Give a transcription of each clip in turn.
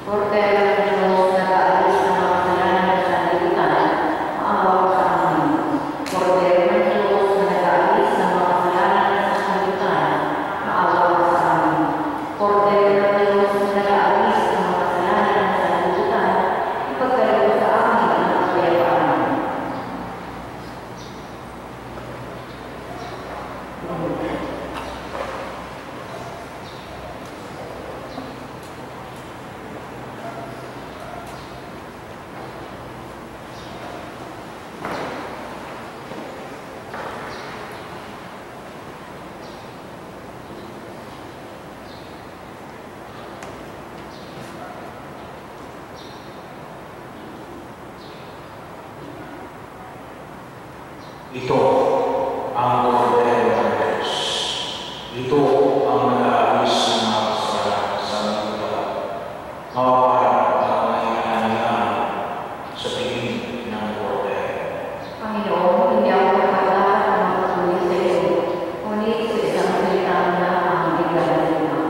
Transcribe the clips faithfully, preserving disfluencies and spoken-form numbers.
Kordero ng Diyos, nag-aalis ng mga kasalanan ng sanlibutan, maawa ka sa amin. Kordero ng Diyos, nag-aalis ng mga kasalanan ng sanlibutan, maawa ka sa amin. Kordero ng Diyos, nag-aalis ng mga kasalanan ng sanlibutan, ipagkaloob sa amin ang kapayapaan. Ito ang kordero ng Diyos. Ito ang nag-aalis ng mga kasalanan sa sanlibutan. Mawawala ang mga hinahanglan sa piling ng kordero. Panginoon, hindi ako kapag-dapat na magpatuloy sa iyo, ngunit sa isang salita na ang biglasin ako.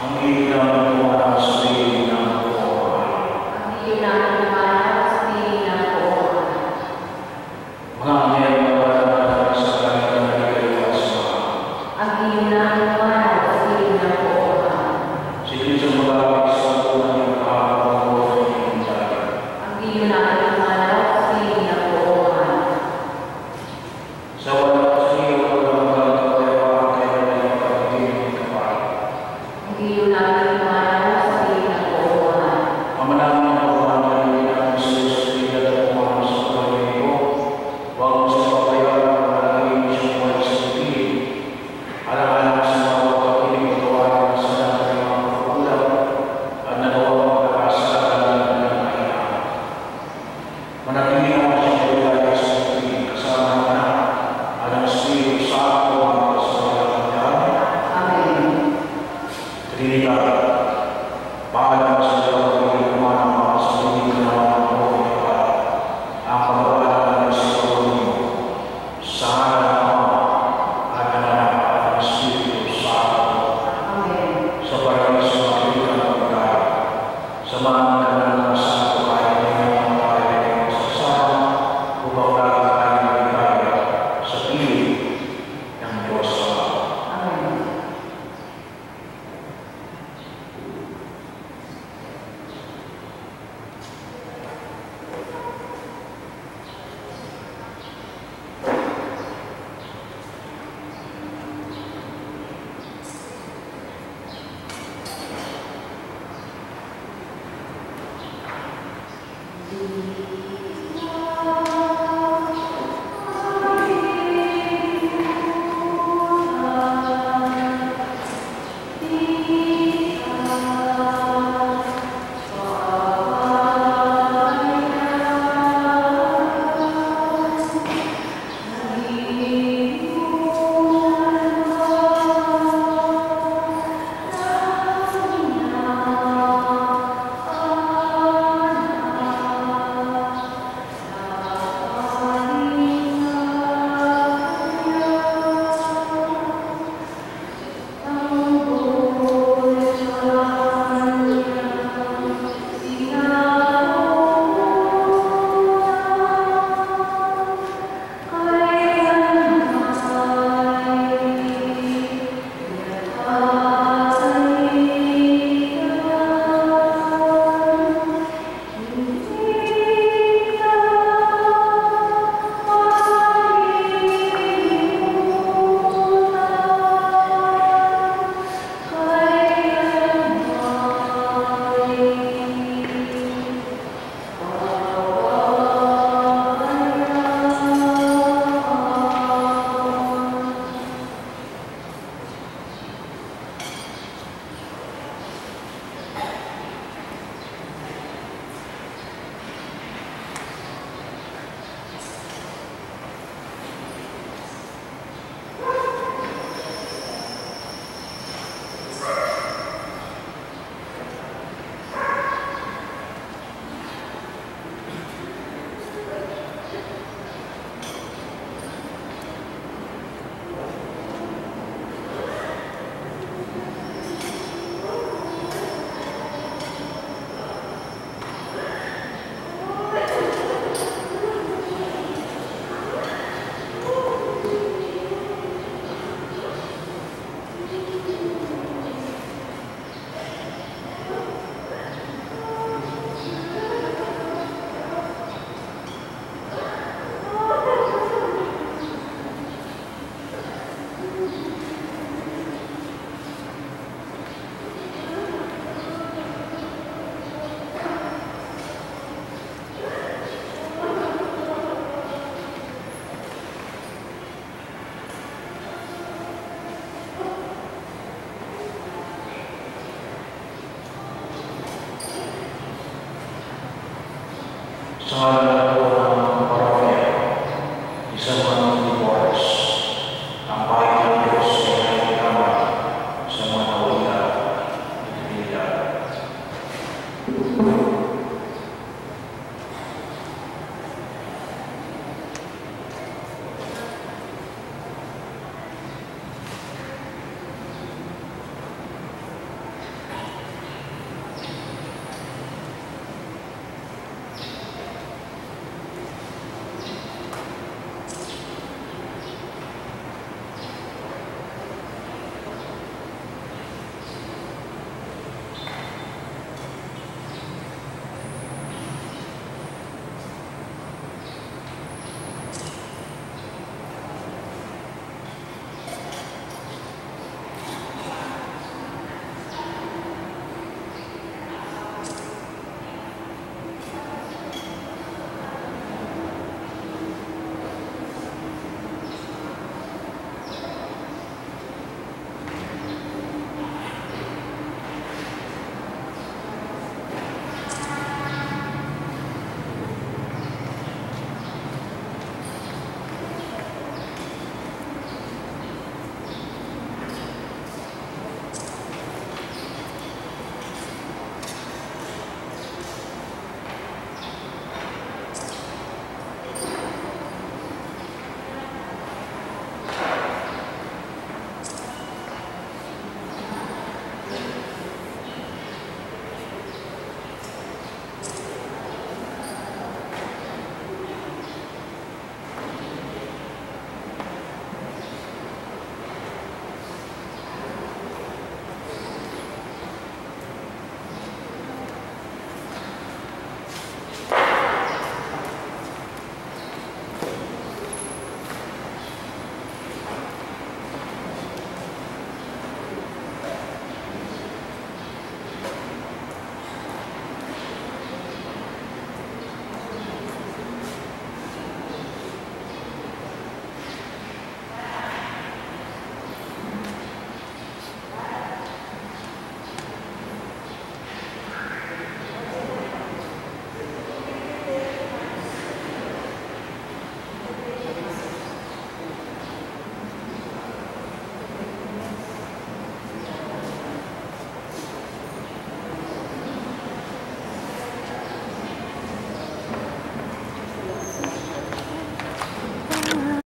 ang iyo namin kumana sa piling ng buwan. Ang iyo namin kumana sa piling ng buwan. Mga anghel na wala sa kanilang nagkaliwas mo. Ang iyo namin kumana sa piling ng buwan. Si Kristo magawag sa tunay ng kahapon mo ng hintay. Ang iyo namin kumana sa piling ng buwan. Sa wala sa iyo walang magkakawa kayo ng pagtingin kapal. Ang iyo namin kumana sa piling ng buwan. Pamanangin ang buwan na nililang sa iyo sa pilat at kumano sa pagkain ko. Huwag mo sa papayaran ang malagay mo siyang buhay sa piling. Alam-alam sa mga pagkakiling at tawagan sa lahat ng mga pagkulang at nagawa ang pagkakasalanan ng kailangan. Manatili ang siyang buhay sa piling kasama ng anak at ang Espiritu Santo ang sa mga kanyang. Amen. Trinidad, paalam sa dalawang pagkikuman ng mga sabihin na naman ng buhay ka, ang pagbabalaan ng sa pagbabalaan sa halaman ng Ama at ng Anak at ng Espiritu Santo, Amen. sa paraiso ng Pilihan ng pagkain, sa mga kanalang sa pagkain ng mga pagkain ng magsasama, upang lagi tayo maligaya sa piling ng Diyos Ama. Amen. Sa ngalan